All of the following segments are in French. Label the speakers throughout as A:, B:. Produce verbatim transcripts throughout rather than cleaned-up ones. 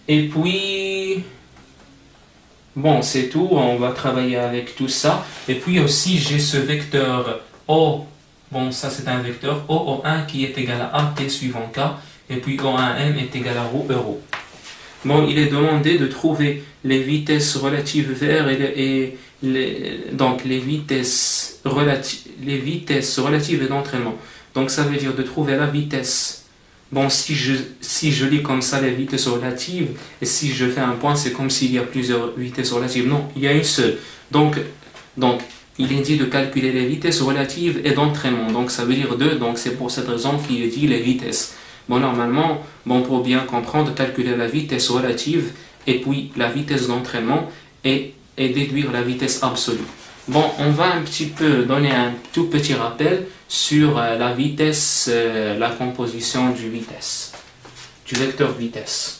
A: Et puis, bon, c'est tout. On va travailler avec tout ça. Et puis aussi, j'ai ce vecteur O. Bon, ça c'est un vecteur O O un qui est égal à A T suivant K. Et puis O un M est égal à ρ euro. Bon, il est demandé de trouver les vitesses relatives vers et, et les, donc les vitesses, relati les vitesses relatives d'entraînement. Donc ça veut dire de trouver la vitesse. Bon, si je, si je lis comme ça les vitesses relatives, et si je fais un point, c'est comme s'il y a plusieurs vitesses relatives. Non, il y a une seule. Donc, donc il est dit de calculer les vitesses relatives et d'entraînement. Donc ça veut dire deux, donc c'est pour cette raison qu'il est dit les vitesses. Bon, normalement, bon, pour bien comprendre, calculer la vitesse relative et puis la vitesse d'entraînement et, et déduire la vitesse absolue. Bon, on va un petit peu donner un tout petit rappel sur euh, la vitesse, euh, la composition du vitesse, du vecteur vitesse.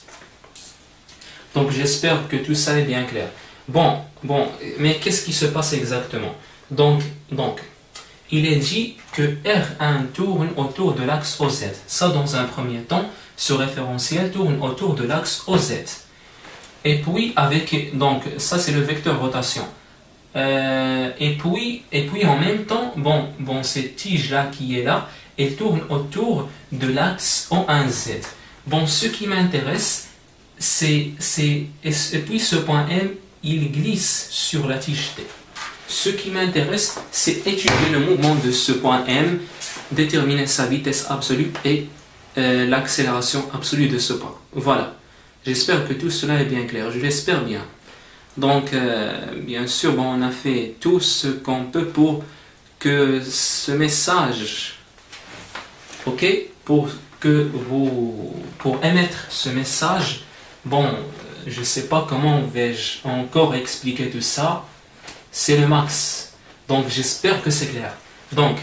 A: Donc j'espère que tout ça est bien clair. Bon, bon, mais qu'est-ce qui se passe exactement? Donc, donc, il est dit que R un tourne autour de l'axe O Z. Ça, dans un premier temps, ce référentiel tourne autour de l'axe O Z. Et puis, avec, donc, ça c'est le vecteur rotation. Euh, et, puis, et puis, en même temps, bon, bon cette tige-là qui est là, elle tourne autour de l'axe O un Z. Bon, ce qui m'intéresse, c'est, c'est, et, et puis ce point M, il glisse sur la tige T. Ce qui m'intéresse, c'est étudier le mouvement de ce point M, déterminer sa vitesse absolue et euh, l'accélération absolue de ce point. Voilà. J'espère que tout cela est bien clair. Je l'espère bien. Donc, euh, bien sûr, bon, on a fait tout ce qu'on peut pour que ce message, ok, pour que vous, pour émettre ce message, bon, je ne sais pas comment vais-je encore expliquer tout ça. C'est le max. Donc j'espère que c'est clair. Donc,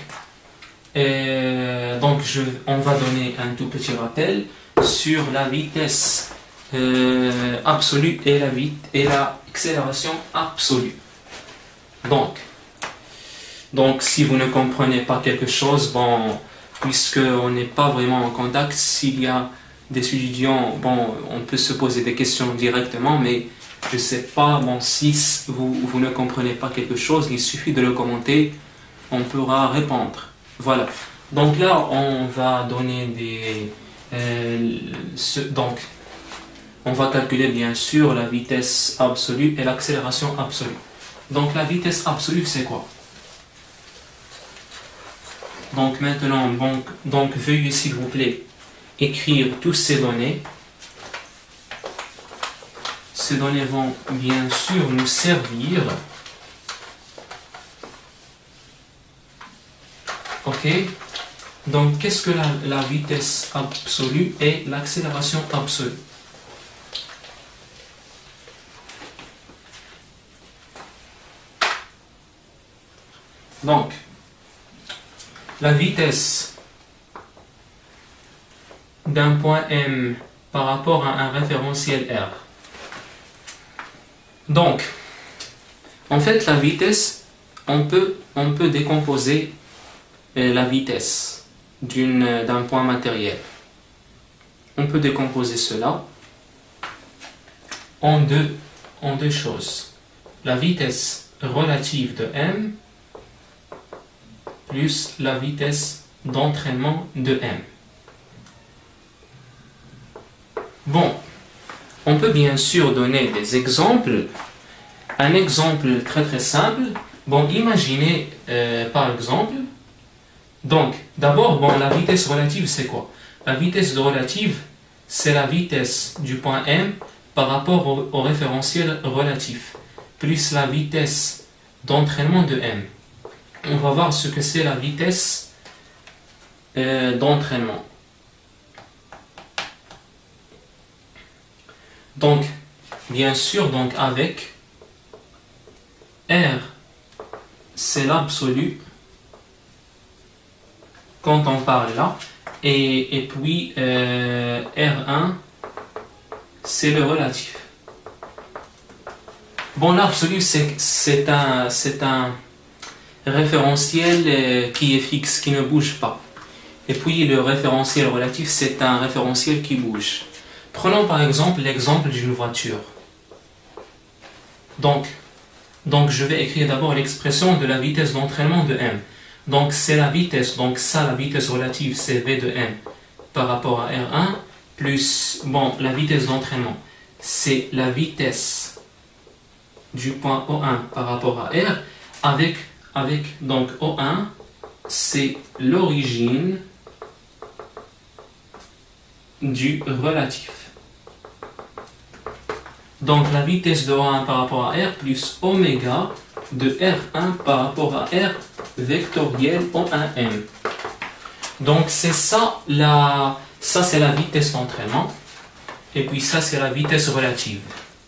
A: euh, donc je, on va donner un tout petit rappel sur la vitesse euh, absolue et la vite et l'accélération absolue. Donc, donc si vous ne comprenez pas quelque chose, bon, puisque on n'est pas vraiment en contact, s'il y a des étudiants, bon, on peut se poser des questions directement, mais je ne sais pas, bon, si vous, vous ne comprenez pas quelque chose, il suffit de le commenter, on pourra répondre. Voilà. Donc là, on va donner des... Euh, ce, donc, on va calculer bien sûr la vitesse absolue et l'accélération absolue. Donc la vitesse absolue, c'est quoi? Donc maintenant, donc, donc veuillez s'il vous plaît écrire toutes ces données. Ces données vont bien sûr nous servir. Ok. Donc, qu'est-ce que la, la vitesse absolue et l'accélération absolue? Donc, la vitesse d'un point M par rapport à un référentiel R. Donc, en fait, la vitesse, on peut, on peut décomposer la vitesse d'un point matériel. On peut décomposer cela en deux, en deux choses. La vitesse relative de M plus la vitesse d'entraînement de M. Bon, on peut bien sûr donner des exemples. Un exemple très très simple. Bon, imaginez euh, par exemple, donc d'abord, bon, la vitesse relative c'est quoi? La vitesse relative, c'est la vitesse du point M par rapport au, au référentiel relatif, plus la vitesse d'entraînement de M. On va voir ce que c'est la vitesse euh, d'entraînement. Donc, bien sûr, donc avec R, c'est l'absolu quand on parle là, et, et puis euh, R un, c'est le relatif. Bon, l'absolu, c'est un, c'est un référentiel euh, qui est fixe, qui ne bouge pas. Et puis le référentiel relatif, c'est un référentiel qui bouge. Prenons par exemple l'exemple d'une voiture. Donc, donc, je vais écrire d'abord l'expression de la vitesse d'entraînement de M. Donc, c'est la vitesse, donc ça, la vitesse relative, c'est V de M par rapport à R un, plus, bon, la vitesse d'entraînement, c'est la vitesse du point O un par rapport à R, avec, avec donc O un, c'est l'origine du relatif. Donc la vitesse de O un par rapport à R plus oméga de R un par rapport à R vectoriel O un M. Donc c'est ça, la, ça c'est la vitesse d'entraînement. Et puis ça c'est la vitesse relative.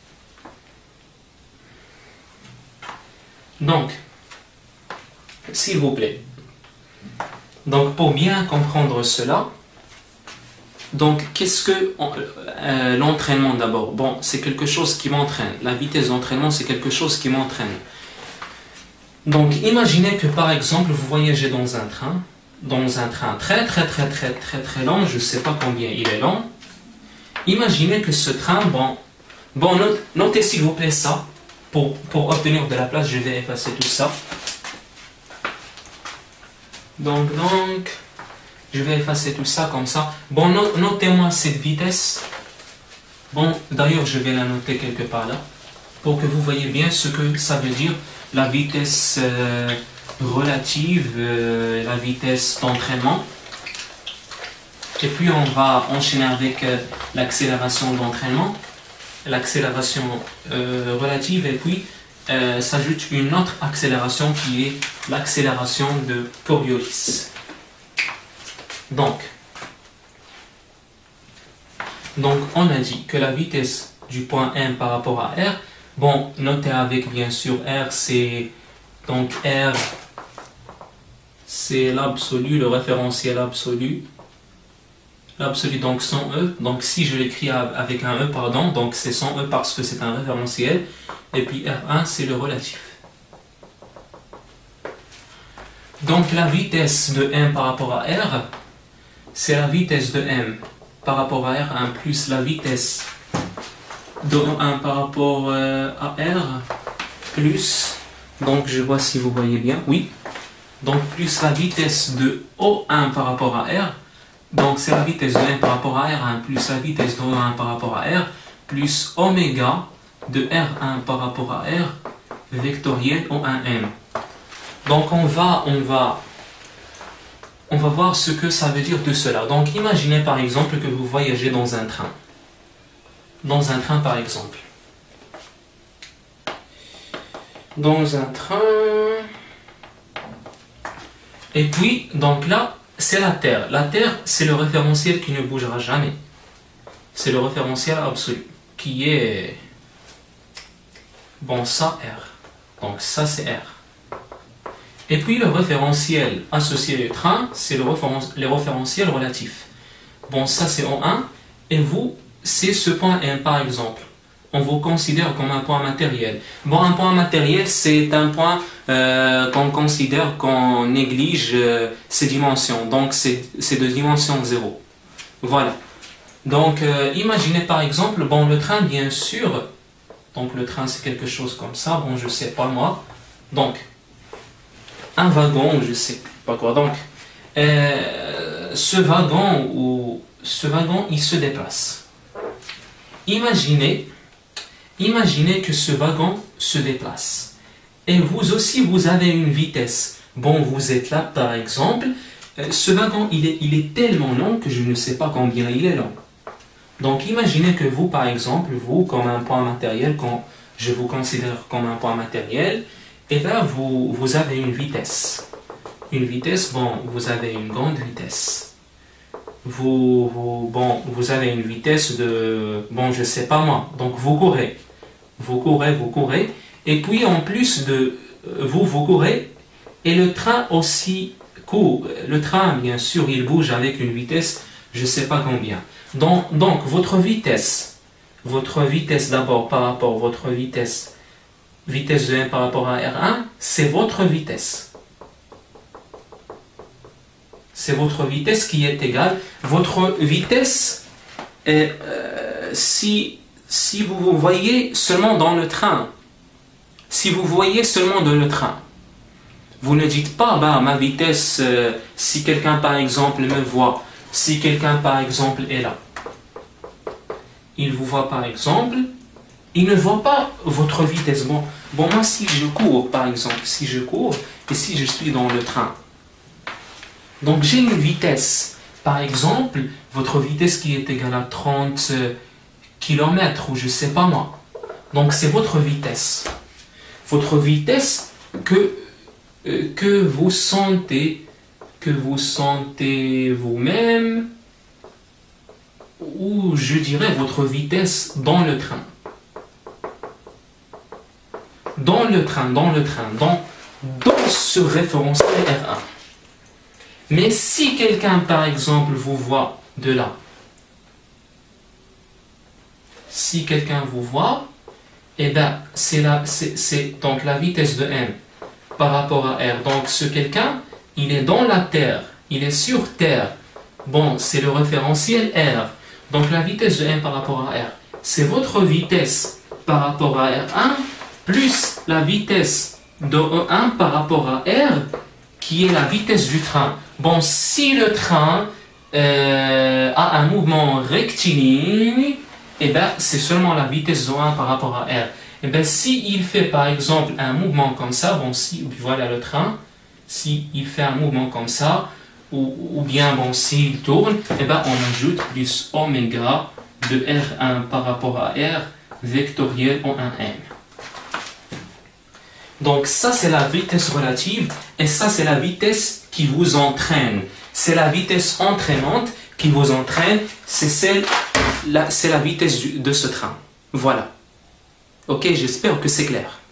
A: Donc, s'il vous plaît. Donc pour bien comprendre cela, donc, qu'est-ce que euh, l'entraînement d'abord? Bon, c'est quelque chose qui m'entraîne. La vitesse d'entraînement, c'est quelque chose qui m'entraîne. Donc, imaginez que par exemple, vous voyagez dans un train, dans un train très très très très très très long, je ne sais pas combien il est long. Imaginez que ce train, bon, bon notez s'il vous plaît ça, pour, pour obtenir de la place, je vais effacer tout ça. Donc, donc... je vais effacer tout ça comme ça. Bon, notez-moi cette vitesse. Bon, d'ailleurs, je vais la noter quelque part là, pour que vous voyez bien ce que ça veut dire, la vitesse euh, relative, euh, la vitesse d'entraînement. Et puis, on va enchaîner avec euh, l'accélération d'entraînement, l'accélération euh, relative, et puis euh, s'ajoute une autre accélération qui est l'accélération de Coriolis. Donc, donc, on a dit que la vitesse du point M par rapport à R, bon, notez avec bien sûr R, c'est donc R, c'est l'absolu, le référentiel absolu, l'absolu donc sans E, donc si je l'écris avec un E, pardon, donc c'est sans E parce que c'est un référentiel, et puis R un c'est le relatif. Donc la vitesse de M par rapport à R, c'est la vitesse de M par rapport à R un plus la vitesse de O un par rapport euh, à R plus, donc je vois si vous voyez bien, oui, donc plus la vitesse de O un par rapport à R, donc c'est la vitesse de M par rapport à R un plus la vitesse de O un par rapport à R plus oméga de R un par rapport à R vectoriel O un M. Donc on va, on va On va voir ce que ça veut dire de cela. Donc, imaginez par exemple que vous voyagez dans un train. Dans un train, par exemple. Dans un train... Et puis, donc là, c'est la Terre. La Terre, c'est le référentiel qui ne bougera jamais. C'est le référentiel absolu, qui est... Bon, ça, R. Donc, ça, c'est R. Et puis le référentiel associé au train, c'est le, le référentiel relatif. Bon, ça c'est O un, et vous, c'est ce point M par exemple. On vous considère comme un point matériel. Bon, un point matériel, c'est un point euh, qu'on considère, qu'on néglige euh, ses dimensions. Donc c'est de dimension zéro. Voilà. Donc euh, imaginez par exemple, bon, le train bien sûr, donc le train c'est quelque chose comme ça, bon je sais pas moi. Donc, un wagon, je sais pas quoi. Donc, euh, ce wagon ou ce wagon, il se déplace. Imaginez, imaginez que ce wagon se déplace. Et vous aussi, vous avez une vitesse. Bon, vous êtes là, par exemple. Euh, ce wagon, il est, il est tellement long que je ne sais pas combien il est long. Donc, imaginez que vous, par exemple, vous, comme un point matériel, quand je vous considère comme un point matériel, et là, vous, vous avez une vitesse. Une vitesse, bon, vous avez une grande vitesse. Vous, vous, bon, vous avez une vitesse de, bon, je sais pas moi. Donc, vous courez. Vous courez, vous courez. Et puis, en plus de vous, vous courez. Et le train aussi court. Le train, bien sûr, il bouge avec une vitesse, je sais pas combien. Donc, donc votre vitesse, votre vitesse d'abord par rapport à votre vitesse, vitesse de M par rapport à R un, c'est votre vitesse. C'est votre vitesse qui est égale. Votre vitesse est, euh, si, si vous vous voyez seulement dans le train, si vous voyez seulement dans le train, vous ne dites pas, bah, ma vitesse, euh, si quelqu'un par exemple me voit, si quelqu'un par exemple est là, il vous voit par exemple, il ne voit pas votre vitesse. Bon, bon, moi si je cours par exemple, si je cours et si je suis dans le train, donc j'ai une vitesse, par exemple, votre vitesse qui est égale à trente kilomètres ou je sais pas moi. Donc c'est votre vitesse. Votre vitesse que, euh, que vous sentez, que vous sentez vous-même, ou je dirais votre vitesse dans le train. Dans le train, dans le train, dans, dans ce référentiel R un. Mais si quelqu'un, par exemple, vous voit de là, si quelqu'un vous voit, eh bien, c'est la, c'est, c'est donc la vitesse de M par rapport à R. Donc, ce quelqu'un, il est dans la Terre, il est sur Terre. Bon, c'est le référentiel R. Donc, la vitesse de M par rapport à R, c'est votre vitesse par rapport à R un, plus la vitesse de E un par rapport à R, qui est la vitesse du train. Bon, si le train euh, a un mouvement rectiligne, eh bien, c'est seulement la vitesse de un par rapport à R. Eh bien, s'il fait par exemple un mouvement comme ça, bon, si, voilà le train, s'il fait un mouvement comme ça, ou, ou bien, bon, s'il tourne, eh bien, on ajoute plus oméga de R un par rapport à R vectoriel en un M. Donc ça c'est la vitesse relative et ça c'est la vitesse qui vous entraîne. C'est la vitesse entraînante qui vous entraîne, c'est celle, la, c'est la vitesse du, de ce train. Voilà. Ok, j'espère que c'est clair.